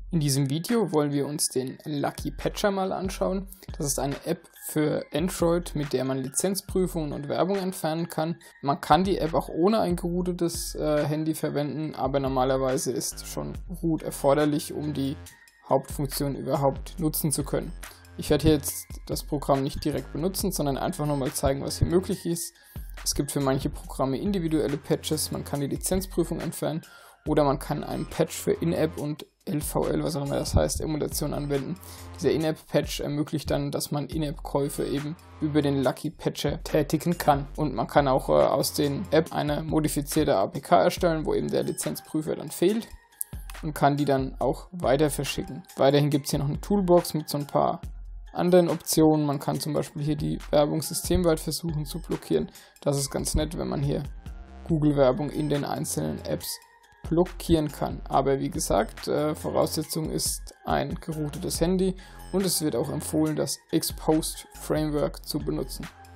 In diesem Video wollen wir uns den Lucky Patcher mal anschauen. Das ist eine App für Android, mit der man Lizenzprüfungen und Werbung entfernen kann. Man kann die App auch ohne ein geroutetes Handy verwenden, aber normalerweise ist schon Root erforderlich, um die Hauptfunktion überhaupt nutzen zu können. Ich werde hier jetzt das Programm nicht direkt benutzen, sondern einfach nur mal zeigen, was hier möglich ist. Es gibt für manche Programme individuelle Patches, man kann die Lizenzprüfung entfernen oder man kann einen Patch für In-App und LVL, was auch immer das heißt, Emulation anwenden. Dieser In-App-Patch ermöglicht dann, dass man In-App-Käufe eben über den Lucky Patcher tätigen kann. Und man kann auch aus den App eine modifizierte APK erstellen, wo eben der Lizenzprüfer dann fehlt und kann die dann auch weiter verschicken. Weiterhin gibt es hier noch eine Toolbox mit so ein paar anderen Optionen. Man kann zum Beispiel hier die Werbung systemweit versuchen zu blockieren. Das ist ganz nett, wenn man hier Google-Werbung in den einzelnen Apps blockieren kann. Aber wie gesagt, Voraussetzung ist ein geroutetes Handy und es wird auch empfohlen, das Xposed Framework zu benutzen.